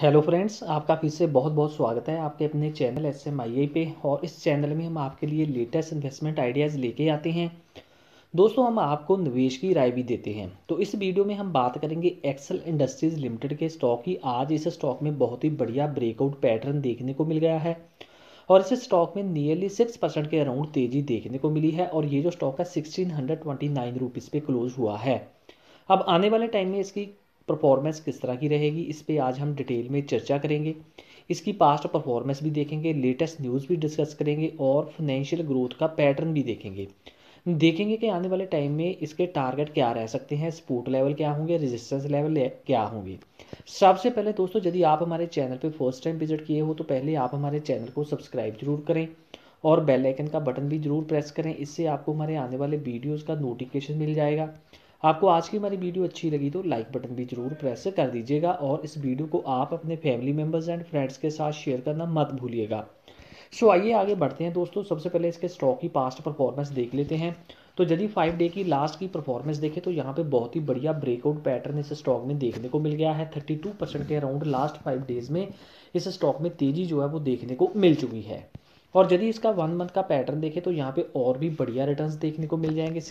Hello friends, आपका फिर से बहुत बहुत स्वागत है आपके अपने चैनल SMII पे। और इस चैनल में हम आपके लिए लेटेस्ट इन्वेस्टमेंट आइडियाज़ लेके आते हैं। दोस्तों, हम आपको निवेश की राय भी देते हैं। तो इस वीडियो में हम बात करेंगे एक्सेल इंडस्ट्रीज़ लिमिटेड के स्टॉक की। आज इस स्टॉक में बहुत ही बढ़िया ब्रेकआउट पैटर्न देखने को मिल गया है और इस स्टॉक में नियरली 6% के अराउंड तेज़ी देखने को मिली है और ये जो स्टॉक है 1629 रुपीज़ पे क्लोज हुआ है। अब आने वाले टाइम में इसकी परफॉर्मेंस किस तरह की रहेगी, इस पे आज हम डिटेल में चर्चा करेंगे। इसकी पास्ट परफॉर्मेंस भी देखेंगे, लेटेस्ट न्यूज़ भी डिस्कस करेंगे और फाइनेंशियल ग्रोथ का पैटर्न भी देखेंगे। देखेंगे कि आने वाले टाइम में इसके टारगेट क्या रह सकते हैं, सपोर्ट लेवल क्या होंगे, रेजिस्टेंस लेवल क्या होंगे। सबसे पहले दोस्तों, यदि आप हमारे चैनल पे फर्स्ट टाइम विजिट किए हो तो पहले आप हमारे चैनल को सब्सक्राइब जरूर करें और बेल आइकन का बटन भी जरूर प्रेस करें। इससे आपको हमारे आने वाले वीडियोज़ का नोटिफिकेशन मिल जाएगा। आपको आज की हमारी वीडियो अच्छी लगी तो लाइक बटन भी जरूर प्रेस कर दीजिएगा और इस वीडियो को आप अपने फैमिली मेम्बर्स एंड फ्रेंड्स के साथ शेयर करना मत भूलिएगा। सो आइए आगे बढ़ते हैं दोस्तों। सबसे पहले इसके स्टॉक की पास्ट परफॉर्मेंस देख लेते हैं। तो यदि 5 डे की लास्ट की परफॉर्मेंस देखें तो यहाँ पे बहुत ही बढ़िया ब्रेकआउट पैटर्न इस स्टॉक में देखने को मिल गया है। 32% के अराउंड लास्ट 5 डेज में इस स्टॉक में तेज़ी जो है वो देखने को मिल चुकी है। और यदि इसका 1 मंथ का पैटर्न देखें तो यहाँ पे और भी बढ़िया रिटर्न्स देखने को मिल जाएंगे।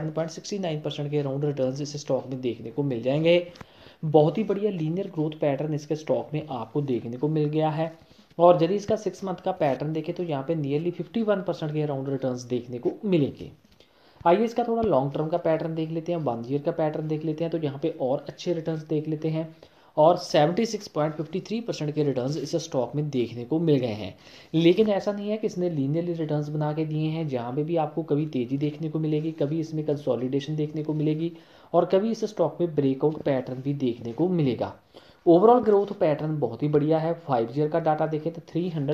67.69% के अराउंड रिटर्न्स इस स्टॉक में देखने को मिल जाएंगे। बहुत ही बढ़िया लीनियर ग्रोथ पैटर्न इसके स्टॉक में आपको देखने को मिल गया है। और यदि इसका 6 मंथ का पैटर्न देखें तो यहाँ पे नियरली 51% के अराउंड रिटर्न्स देखने को मिलेंगे। आइए इसका थोड़ा लॉन्ग टर्म का पैटर्न देख लेते हैं, 1 ईयर का पैटर्न देख लेते हैं। तो यहाँ पे और अच्छे रिटर्न्स देख लेते हैं और 76.53% के रिटर्न्स इस स्टॉक में देखने को मिल गए हैं। लेकिन ऐसा नहीं है कि इसने लीनियरली रिटर्न्स बना के दिए हैं। जहाँ पे भी आपको कभी तेज़ी देखने को मिलेगी, कभी इसमें कंसोलिडेशन देखने को मिलेगी और कभी इस स्टॉक में ब्रेकआउट पैटर्न भी देखने को मिलेगा। ओवरऑल ग्रोथ पैटर्न बहुत ही बढ़िया है। 5 ईयर का डाटा देखें तो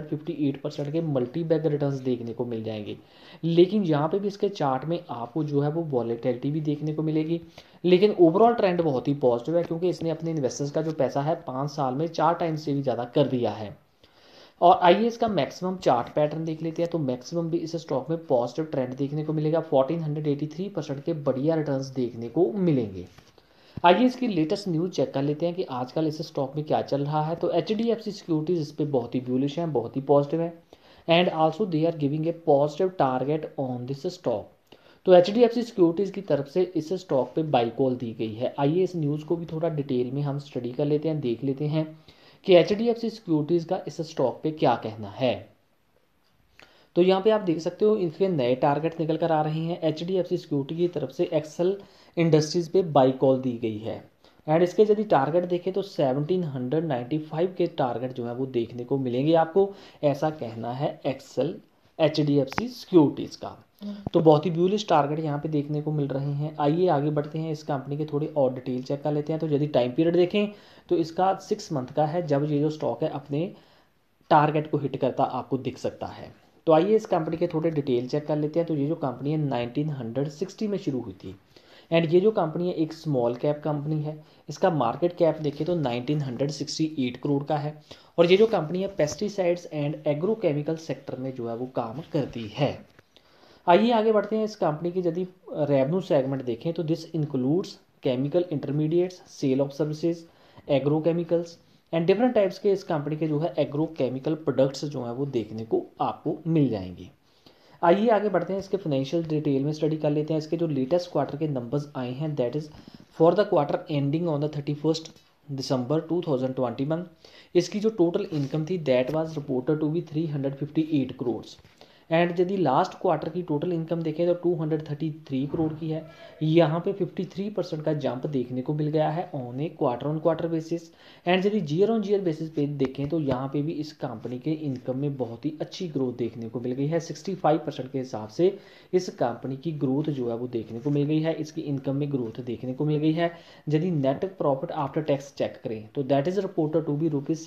358% के मल्टी बैग रिटर्न्स देखने को मिल जाएंगे। लेकिन यहाँ पे भी इसके चार्ट में आपको जो है वो वॉलेटिलिटी भी देखने को मिलेगी। लेकिन ओवरऑल ट्रेंड बहुत ही पॉजिटिव है क्योंकि इसने अपने इन्वेस्टर्स का जो पैसा है 5 साल में 4 टाइम्स से भी ज़्यादा कर दिया है। और आइए इसका मैक्सिमम चार्ट पैटर्न देख लेते हैं। तो मैक्सिमम भी इस स्टॉक में पॉजिटिव ट्रेंड देखने को मिलेगा। 1483% के बढ़िया रिटर्न्स देखने को मिलेंगे। आइए इसकी लेटेस्ट न्यूज़ चेक कर लेते हैं कि आजकल इस स्टॉक में क्या चल रहा है। तो HDFC सिक्योरिटीज़ इस पर बहुत ही ब्यूलिश है, बहुत ही पॉजिटिव है and also they are giving a positive target on this stock. तो HDFC सिक्योरिटीज़ की तरफ से इस स्टॉक पे बाई कॉल दी गई है। आइए इस न्यूज़ को भी थोड़ा डिटेल में हम स्टडी कर लेते हैं, देख लेते हैं कि HDFC सिक्योरिटीज़ का इस स्टॉक पे क्या कहना है। तो यहाँ पे आप देख सकते हो इसके नए टारगेट निकल कर आ रहे हैं। HDFC सिक्योरिटी की तरफ से एक्सेल इंडस्ट्रीज़ पे बाई कॉल दी गई है एंड इसके यदि टारगेट देखें तो 1795 के टारगेट जो है वो देखने को मिलेंगे आपको, ऐसा कहना है एक्सेल HDFC सिक्योरिटीज़ का। तो बहुत ही ब्यूलिश टारगेट यहाँ पे देखने को मिल रहे हैं। आइए आगे बढ़ते हैं, इस कंपनी के थोड़े और डिटेल चेक कर लेते हैं। तो यदि टाइम पीरियड देखें तो इसका 6 मंथ का है जब ये जो स्टॉक है अपने टारगेट को हिट करता आपको दिख सकता है। तो आइए इस कंपनी के थोड़े डिटेल चेक कर लेते हैं। तो ये जो कंपनी है 1960 में शुरू हुई थी एंड ये जो कंपनी है एक स्मॉल कैप कंपनी है। इसका मार्केट कैप देखें तो 1968 करोड़ का है और ये जो कंपनी है पेस्टिसाइड्स एंड एग्रोकेमिकल सेक्टर में जो है वो काम करती है। आइए आगे बढ़ते हैं। इस कंपनी की यदि रेवेन्यू सेगमेंट देखें तो this includes chemical intermediates, sale of services, agrochemicals and different types के इस कंपनी के जो है एग्रोकेमिकल प्रोडक्ट्स जो हैं वो देखने को आपको मिल जाएंगे। आइए आगे बढ़ते हैं, इसके फाइनेंशियल डिटेल में स्टडी कर लेते हैं। इसके जो लेटेस्ट क्वार्टर के नंबर्स आए हैं that is for the quarter ending on the 31 December 2021। इसकी जो टोटल इनकम थी that was reported to be 358 crore and यदि लास्ट क्वार्टर की टोटल इनकम देखें तो 233 करोड़ की है। यहाँ पे 53% का जंप देखने को मिल गया है ऑन क्वार्टर बेसिस। एंड यदि ईयर ऑन ईयर बेसिस पे देखें तो यहाँ पे भी इस कंपनी के इनकम में बहुत ही अच्छी ग्रोथ देखने को मिल गई है। 65% के हिसाब से इस कंपनी की ग्रोथ जो है वो देखने को मिल गई है, इसकी इनकम में ग्रोथ देखने को मिल गई है। यदि net profit after tax check करें तो that is reported to be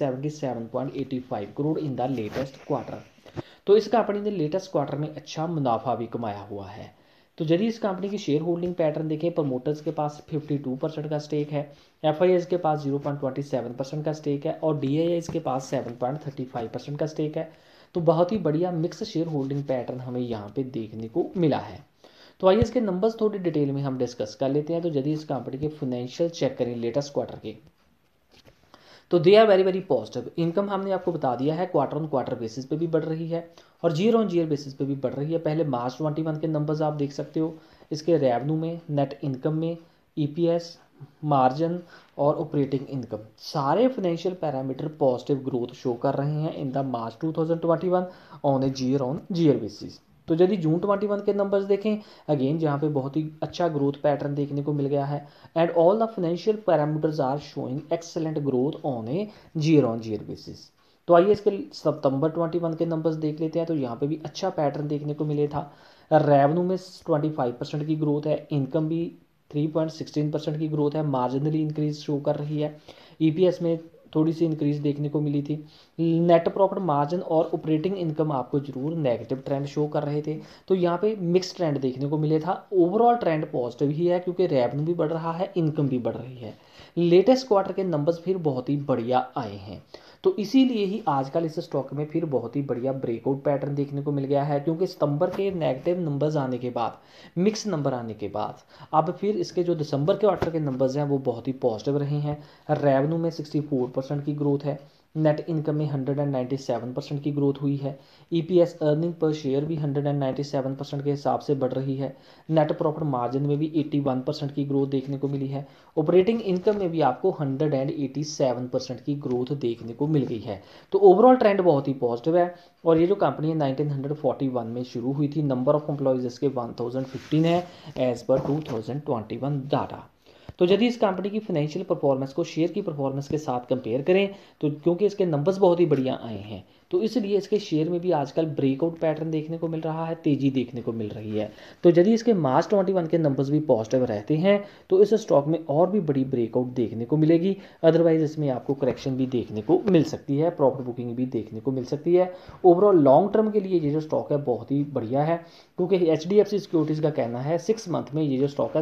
₹77.85 crore in the latest quarter. तो इस कंपनी ने लेटेस्ट क्वार्टर में अच्छा मुनाफा भी कमाया हुआ है। तो यदि इस कंपनी की शेयर होल्डिंग पैटर्न देखें, प्रमोटर्स के पास 52% का स्टेक है, FIS के पास 0.27% का स्टेक है और DIIs के पास 7.35% का स्टेक है। तो बहुत ही बढ़िया मिक्स शेयर होल्डिंग पैटर्न हमें यहाँ पे देखने को मिला है। तो आइए इसके नंबर्स थोड़ी डिटेल में हम डिस्कस कर लेते हैं। तो यदि इस कंपनी के फाइनेंशियल चेक करें लेटेस्ट क्वार्टर के तो they are very very positive. Income हमने आपको बता दिया है क्वार्टर ऑन क्वार्टर बेसिस पे भी बढ़ रही है और ईयर ऑन ईयर बेसिस पे भी बढ़ रही है। पहले मार्च 21 के नंबर्स आप देख सकते हो, इसके रेवेन्यू में, नेट इनकम में, ईपीएस, मार्जिन और ऑपरेटिंग इनकम, सारे financial parameter positive growth show कर रहे हैं in the March 2021 on a year on year basis. तो यदि जून 21 के नंबर्स देखें, अगेन जहाँ पे बहुत ही अच्छा ग्रोथ पैटर्न देखने को मिल गया है and all the financial parameters are showing excellent growth on a year on year basis. तो आइए इसके सितंबर 21 के नंबर्स देख लेते हैं। तो यहाँ पे भी अच्छा पैटर्न देखने को मिले था। रेवेन्यू में 25% की ग्रोथ है, इनकम भी 3.16% की ग्रोथ है, मार्जिनली इंक्रीज शो कर रही है, ईपीएस में थोड़ी सी इंक्रीज देखने को मिली थी। नेट प्रॉफिट मार्जिन और ऑपरेटिंग इनकम आपको जरूर नेगेटिव ट्रेंड शो कर रहे थे। तो यहाँ पे मिक्स ट्रेंड देखने को मिले था। ओवरऑल ट्रेंड पॉजिटिव ही है क्योंकि रेवेन्यू भी बढ़ रहा है, इनकम भी बढ़ रही है। लेटेस्ट क्वार्टर के नंबर्स फिर बहुत ही बढ़िया आए हैं। तो इसीलिए ही आजकल इस स्टॉक में फिर बहुत ही बढ़िया ब्रेकआउट पैटर्न देखने को मिल गया है, क्योंकि सितंबर के नेगेटिव नंबर्स आने के बाद, मिक्स नंबर आने के बाद अब फिर इसके जो दिसंबर के क्वार्टर के नंबर्स हैं वो बहुत ही पॉजिटिव रहे हैं। रेवेन्यू में 64% की ग्रोथ है, नेट इनकम में 197% की ग्रोथ हुई है, ईपीएस अर्निंग पर शेयर भी 197% के हिसाब से बढ़ रही है, नेट प्रॉफिट मार्जिन में भी 81% की ग्रोथ देखने को मिली है, ऑपरेटिंग इनकम में भी आपको 187% की ग्रोथ देखने को मिल गई है। तो ओवरऑल ट्रेंड बहुत ही पॉजिटिव है। और ये जो कंपनी है 1941 में शुरू हुई थी, नंबर ऑफ एम्प्लॉयज़ इसके 1015 है एज पर 2021 डाटा। तो यदि इस कंपनी की फाइनेंशियल परफॉर्मेंस को शेयर की परफॉर्मेंस के साथ कंपेयर करें, तो क्योंकि इसके नंबर्स बहुत ही बढ़िया आए हैं, तो इसलिए इसके शेयर में भी आजकल ब्रेकआउट पैटर्न देखने को मिल रहा है, तेज़ी देखने को मिल रही है। तो यदि इसके मार्च 21 के नंबर्स भी पॉजिटिव रहते हैं तो इस स्टॉक में और भी बड़ी ब्रेकआउट देखने को मिलेगी। अदरवाइज इसमें आपको करेक्शन भी देखने को मिल सकती है, प्रॉफिट बुकिंग भी देखने को मिल सकती है। ओवरऑल लॉन्ग टर्म के लिए ये जो स्टॉक है बहुत ही बढ़िया है, क्योंकि HDFC सिक्योरिटीज़ का कहना है 6 मंथ में ये जो स्टॉक है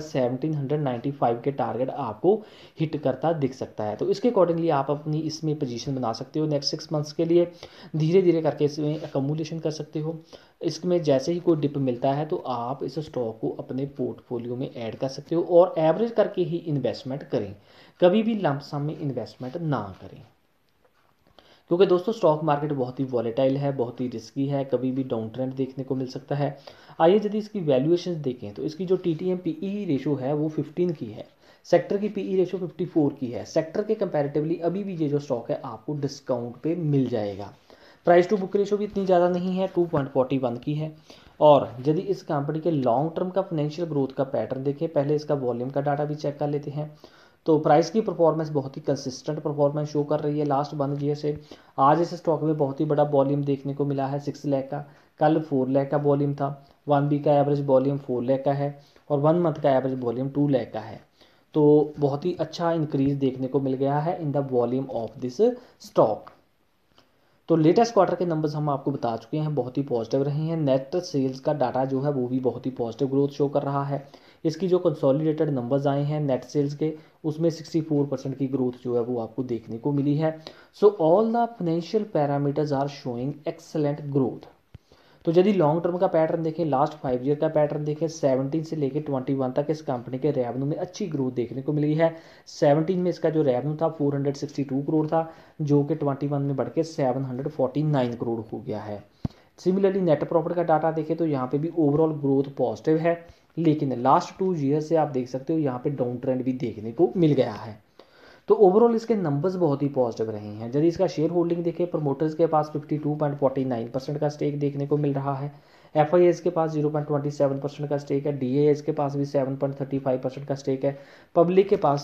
1795 के टारगेट आपको हिट करता दिख सकता है। तो इसके अकॉर्डिंगली आप अपनी इसमें पोजीशन बना सकते हो नेक्स्ट 6 मंथ्स के लिए, धीरे धीरे करके इसमें अकोमोडेशन कर सकते हो। इसमें जैसे ही कोई डिप मिलता है तो आप इस स्टॉक को अपने पोर्टफोलियो में ऐड कर सकते हो और एवरेज करके ही इन्वेस्टमेंट करें, कभी भी लंप सम में इन्वेस्टमेंट ना करें, क्योंकि दोस्तों स्टॉक मार्केट बहुत ही वॉलेटाइल है, बहुत ही रिस्की है, कभी भी डाउन ट्रेंड देखने को मिल सकता है। आइए यदि इसकी वैल्यूएशन देखें तो इसकी जो TTM PE रेशो है वो 15 की है, सेक्टर की PE रेशो 54 की है। सेक्टर के कंपैरेटिवली अभी भी ये जो स्टॉक है आपको डिस्काउंट पे मिल जाएगा। प्राइस टू बुक रेशो भी इतनी ज़्यादा नहीं है, 2.41 की है। और यदि इस कंपनी के लॉन्ग टर्म का फाइनेंशियल ग्रोथ का पैटर्न देखें, पहले इसका वॉल्यूम का डाटा भी चेक कर लेते हैं। तो प्राइस की परफॉर्मेंस बहुत ही कंसिस्टेंट परफॉर्मेंस शो कर रही है लास्ट 1 ईयर से। आज इस स्टॉक में बहुत ही बड़ा वॉल्यूम देखने को मिला है 6 लाख का, कल 4 लाख का वॉल्यूम था, 1 वीक का एवरेज वॉल्यूम 4 लाख का है और 1 मंथ का एवरेज वॉल्यूम 2 लाख का है। तो बहुत ही अच्छा इंक्रीज देखने को मिल गया है in the volume of this stock. तो लेटेस्ट क्वार्टर के नंबर्स हम आपको बता चुके हैं, बहुत ही पॉजिटिव रहे हैं। नेट सेल्स का डाटा जो है वो भी बहुत ही पॉजिटिव ग्रोथ शो कर रहा है। इसकी जो कंसोलिडेटेड नंबर्स आए हैं नेट सेल्स के, उसमें 64% की ग्रोथ जो है वो आपको देखने को मिली है। So all the financial parameters are showing excellent growth. तो यदि लॉन्ग टर्म का पैटर्न देखें, लास्ट 5 ईयर का पैटर्न देखें, 17 से लेकर 21 तक इस कंपनी के रेवेन्यू में अच्छी ग्रोथ देखने को मिली है। 17 में इसका जो रेवेन्यू था 462 करोड़ था, जो कि 21 में बढ़ के 749 करोड़ हो गया है। सिमिलरली नेट प्रॉफिट का डाटा देखें तो यहाँ पे भी ओवरऑल ग्रोथ पॉजिटिव है, लेकिन लास्ट 2 ईयर से आप देख सकते हो यहाँ पे डाउन ट्रेंड भी देखने को मिल गया है। तो ओवरऑल इसके नंबर्स बहुत ही पॉजिटिव रहे हैं। यदि इसका शेयर होल्डिंग देखें, प्रमोटर्स के पास 52.49% का स्टेक देखने को मिल रहा है, FIS के पास 0.27% का स्टेक है, DIS के पास भी 7.35% का स्टेक है, पब्लिक के पास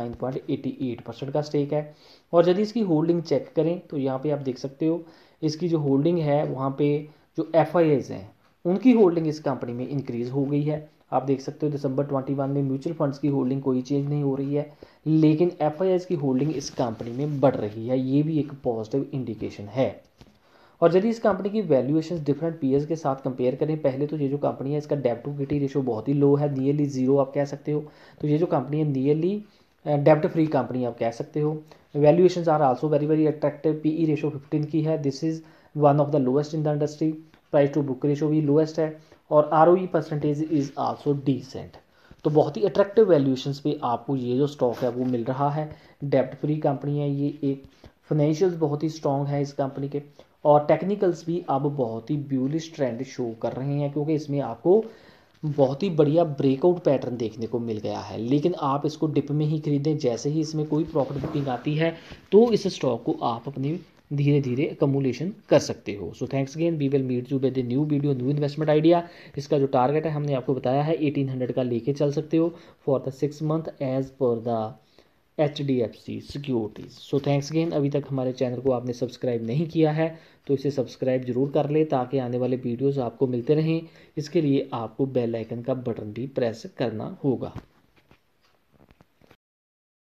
39.88% का स्टेक है। और यदि इसकी होल्डिंग चेक करें तो यहाँ पे आप देख सकते हो इसकी जो होल्डिंग है वहाँ पे जो FIS हैं उनकी होल्डिंग इस कंपनी में इंक्रीज़ हो गई है। आप देख सकते हो दिसंबर 21 में म्यूचुअल फंड्स की होल्डिंग कोई चेंज नहीं हो रही है, लेकिन FIS की होल्डिंग इस कंपनी में बढ़ रही है, ये भी एक पॉजिटिव इंडिकेशन है। और यदि इस कंपनी की वैल्यूएशन डिफरेंट पीयर्स के साथ कंपेयर करें, पहले तो ये जो कंपनी है इसका डेब्ट टू इक्विटी रेशो बहुत ही लो है, नियरली जीरो आप कह सकते हो। तो ये जो कंपनी है नियरली डेब्ट फ्री कंपनी आप कह सकते हो। Valuations are also very very attractive, PE ratio 15 की है, this is one of the lowest in the industry. Price to book ratio भी लोएस्ट है और ROE percentage is also decent. तो बहुत ही अट्रैक्टिव वैल्यूएशंस पे आपको ये जो स्टॉक है वो मिल रहा है। डेब्ट फ्री कंपनी है ये, एक फाइनेंशियल्स बहुत ही स्ट्रॉन्ग है इस कंपनी के, और टेक्निकल्स भी अब बहुत ही ब्यूलिश ट्रेंड शो कर रहे हैं, क्योंकि इसमें आपको बहुत ही बढ़िया ब्रेकआउट पैटर्न देखने को मिल गया है। लेकिन आप इसको डिप में ही खरीदें, जैसे ही इसमें कोई प्रॉफिट बुकिंग आती है तो इस स्टॉक को आप अपने धीरे धीरे अकमुलेशन कर सकते हो। So thanks again, we will meet you with the new video, new investment idea. इसका जो टारगेट है हमने आपको बताया है 1800 का लेके चल सकते हो for the 6 month as per the HDFC securities. So thanks again, अभी तक हमारे चैनल को आपने सब्सक्राइब नहीं किया है तो इसे सब्सक्राइब जरूर कर ले, ताकि आने वाले वीडियोस आपको मिलते रहें। इसके लिए आपको बेल आइकन का बटन भी प्रेस करना होगा।